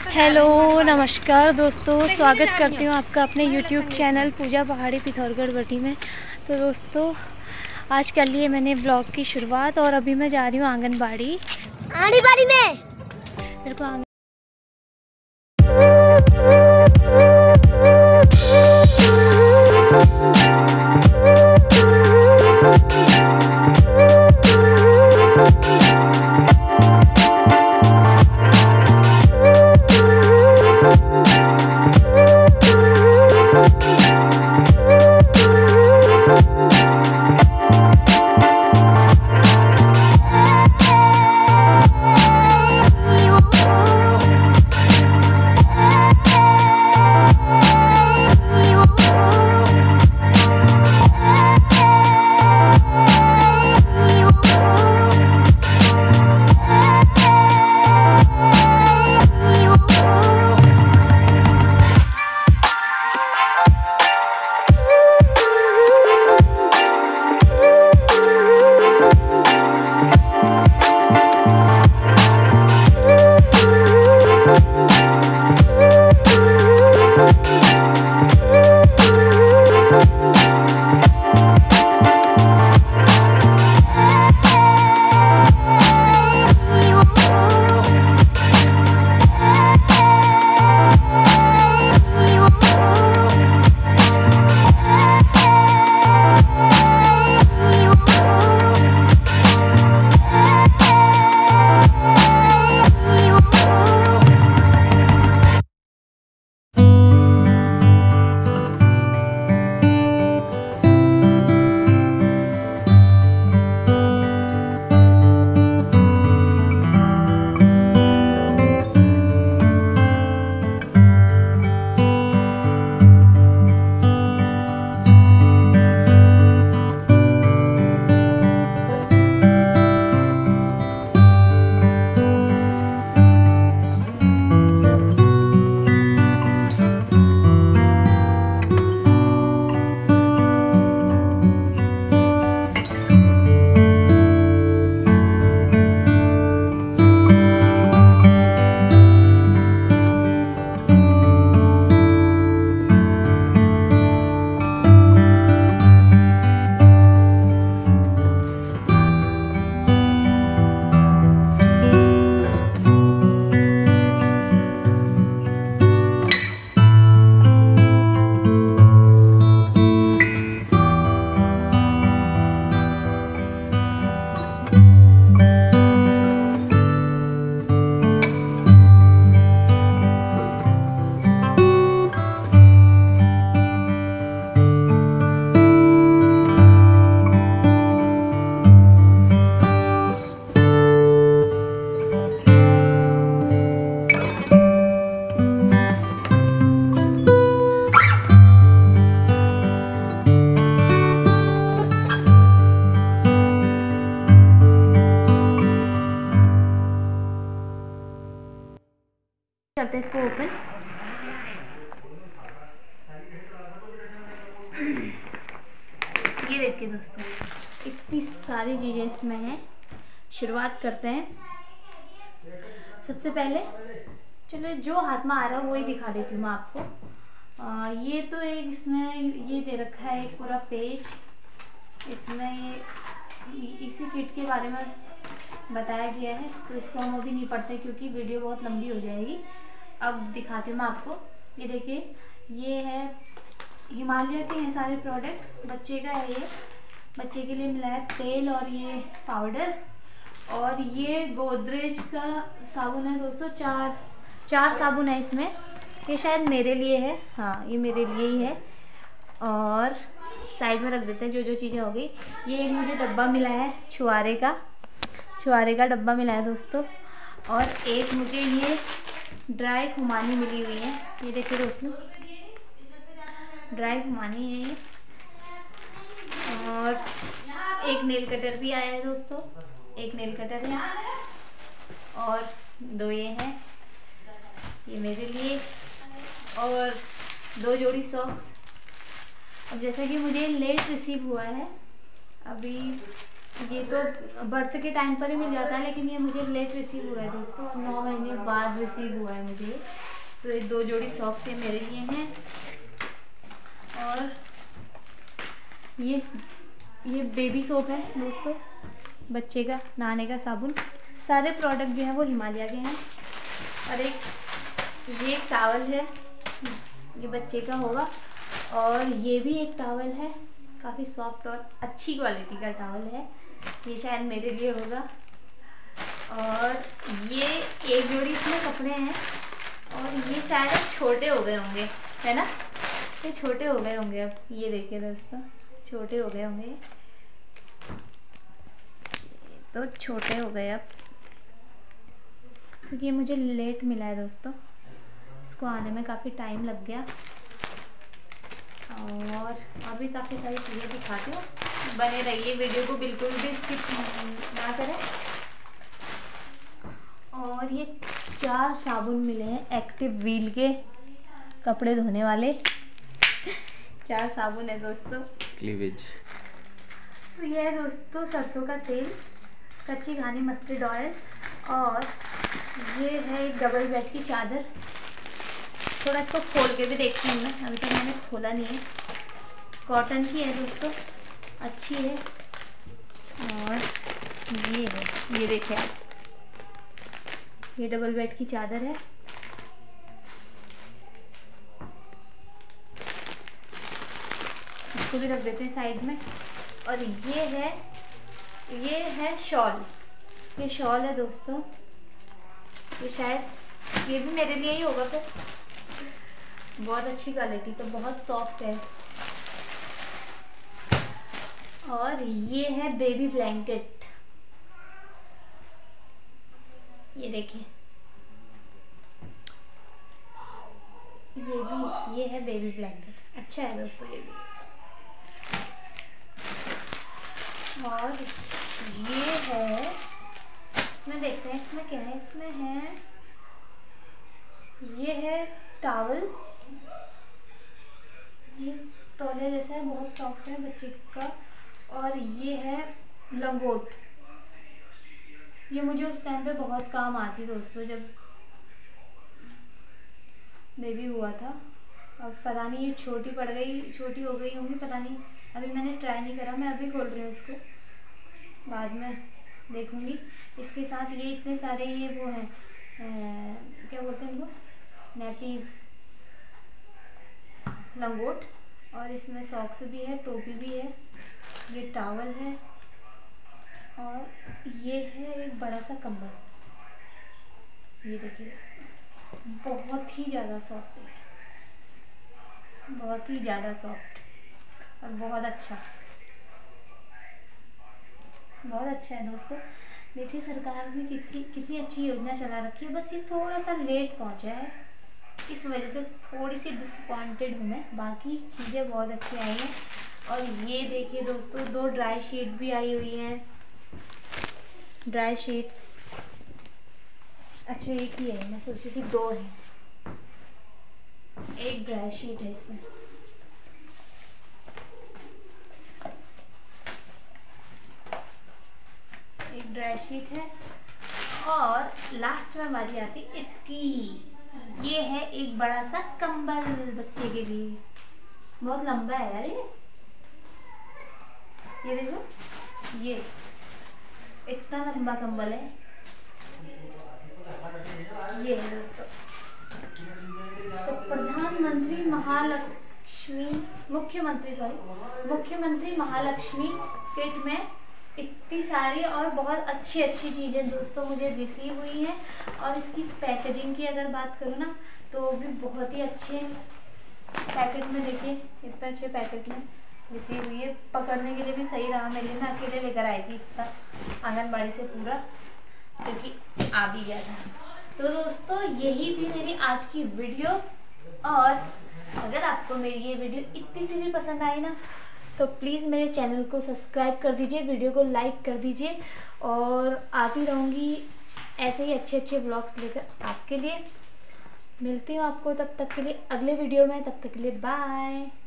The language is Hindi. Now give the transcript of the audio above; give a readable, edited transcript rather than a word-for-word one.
हेलो नमस्कार दोस्तों, स्वागत करती हूँ आपका अपने YouTube चैनल पूजा पहाड़ी पिथौरगढ़ बटी में। तो दोस्तों आज कर लिए मैंने ब्लॉग की शुरुआत और अभी मैं जा रही हूँ आंगनबाड़ी में। मेरे को करते हैं इसको ओपन। ये देखिए दोस्तों, इतनी सारी चीज़ें इसमें हैं। शुरुआत करते हैं। सबसे पहले चलो जो हाथ में आ रहा है वही दिखा देती हूँ मैं आपको। ये तो एक इसमें ये दे रखा है एक पूरा पेज। इसमें ये इसी किट के बारे में बताया गया है, तो इसको हम अभी नहीं पढ़ते क्योंकि वीडियो बहुत लंबी हो जाएगी। अब दिखाती हूँ मैं आपको। ये देखिए, ये है हिमालय के हैं सारे प्रोडक्ट। बच्चे का है, ये बच्चे के लिए मिला है तेल और ये पाउडर। और ये गोदरेज का साबुन है दोस्तों। चार साबुन है इसमें। ये शायद मेरे लिए है, हाँ ये मेरे लिए ही है। और साइड में रख देते हैं जो जो चीज़ें हो गई। ये एक मुझे डब्बा मिला है छुआरे का डब्बा मिला है दोस्तों। और एक मुझे ये ड्राई खुमानी मिली हुई है। ये देखिए दोस्तों, ड्राई खुमानी है ये। और एक नेल कटर भी आया है दोस्तों, एक नेल कटर है। और दो ये हैं, ये मेरे लिए। और दो जोड़ी सॉक्स। अब जैसा कि मुझे लेट रिसीव हुआ है, अभी ये तो बर्थ के टाइम पर ही मिल जाता है, लेकिन ये मुझे लेट रिसीव हुआ है दोस्तों, 9 महीने बाद रिसीव हुआ है मुझे। तो ये 2 जोड़ी सॉक्स ये मेरे लिए हैं। और ये बेबी सोप है दोस्तों, बच्चे का नहाने का साबुन। सारे प्रोडक्ट जो हैं वो हिमालय के हैं। और ये एक टावल है, ये बच्चे का होगा। और ये भी एक टावल है, काफ़ी सॉफ्ट और अच्छी क्वालिटी का टावल है, ये शायद मेरे लिए होगा। और ये एक जोड़ी इसमें कपड़े हैं, और ये शायद छोटे हो गए होंगे, है ना, ये छोटे हो गए होंगे अब। ये देखिए दोस्तों, छोटे हो गए होंगे, तो छोटे हो गए अब, क्योंकि ये मुझे लेट मिला है दोस्तों, इसको आने में काफ़ी टाइम लग गया। और भी काफ़ी सारी चीज़ें दिखाती हूँ, बने रहिए, वीडियो को बिल्कुल भी स्किप ना करें। और ये 4 साबुन मिले हैं एक्टिव व्हील के, कपड़े धोने वाले 4 साबुन है दोस्तों। क्लीवेज। तो ये है दोस्तों सरसों का तेल, कच्ची घानी मस्टर्ड ऑयल, और ये है एक डबल बेड की चादर। थोड़ा इसको खोल के भी देखती हूँ मैं, अभी तक मैंने खोला नहीं है। कॉटन की है दोस्तों, अच्छी है। और ये है, ये देखिए आप, ये डबल बेड की चादर है। इसको भी रख देते हैं साइड में। और ये है शॉल, ये शॉल है दोस्तों, ये शायद ये भी मेरे लिए ही होगा फिर। बहुत अच्छी क्वालिटी का, बहुत सॉफ्ट है। और ये है बेबी ब्लैंकेट, ये देखिए, ये है बेबी ब्लैंकेट, अच्छा है दोस्तों ये भी। और ये है, इसमें देखते हैं इसमें क्या है, इसमें है, ये है टॉवल, ये तौलिया जैसा है, बहुत सॉफ्ट है बच्चे का। और ये है लंगोट, ये मुझे उस टाइम पे बहुत काम आती दोस्तों, जब बेबी हुआ था। अब पता नहीं ये छोटी पड़ गई, छोटी हो गई होंगी, पता नहीं, अभी मैंने ट्राई नहीं करा, मैं अभी खोल रही हूँ इसको, बाद में देखूँगी। इसके साथ ये इतने सारे ये वो हैं, क्या बोलते हैं इनको, नैपीज़, लंगोट। और इसमें सॉक्स भी है, टोपी भी है, ये टॉवल है। और ये है एक बड़ा सा कंबल, ये देखिए, बहुत ही ज़्यादा सॉफ्ट है, बहुत ही ज़्यादा सॉफ्ट और बहुत अच्छा है दोस्तों। देखिए सरकार ने कितनी अच्छी योजना चला रखी है, बस ये थोड़ा सा लेट पहुंचा है, इस वजह से थोड़ी सी डिसअपॉइंटेड हूँ मैं। बाकी चीज़ें बहुत अच्छी आई हैं। और ये देखिए दोस्तों, 2 ड्राई शीट भी आई हुई हैं, ड्राई शीट्स। अच्छा एक ही है, मैं सोची थी 2 है, एक ड्राई शीट है इसमें। एक ड्राई शीट है। और लास्ट में हमारी आती इसकी, ये है एक बड़ा सा कंबल बच्चे के लिए, बहुत लंबा है यार ये देखो, ये इतना लंबा कंबल है, ये है दोस्तों। तो प्रधानमंत्री मुख्यमंत्री महालक्ष्मी किट में इतनी सारी और बहुत अच्छी चीज़ें दोस्तों मुझे रिसीव हुई हैं। और इसकी पैकेजिंग की अगर बात करूँ ना, तो वो भी बहुत ही अच्छे पैकेट में, देखिए इतने अच्छे पैकेट में रिसीव हुई है। पकड़ने के लिए भी सही रहा मेरे लिए, मैं अकेले लेकर आई थी इतना आंगनबाड़ी से पूरा, क्योंकि आ भी गया था। तो दोस्तों यही थी मेरी आज की वीडियो। और अगर आपको मेरी ये वीडियो इतनी सी भी पसंद आई ना, तो प्लीज़ मेरे चैनल को सब्सक्राइब कर दीजिए, वीडियो को लाइक कर दीजिए। और आती रहूँगी ऐसे ही अच्छे व्लॉग्स लेकर आपके लिए। मिलती हूँ आपको तब तक के लिए अगले वीडियो में, तब तक के लिए बाय।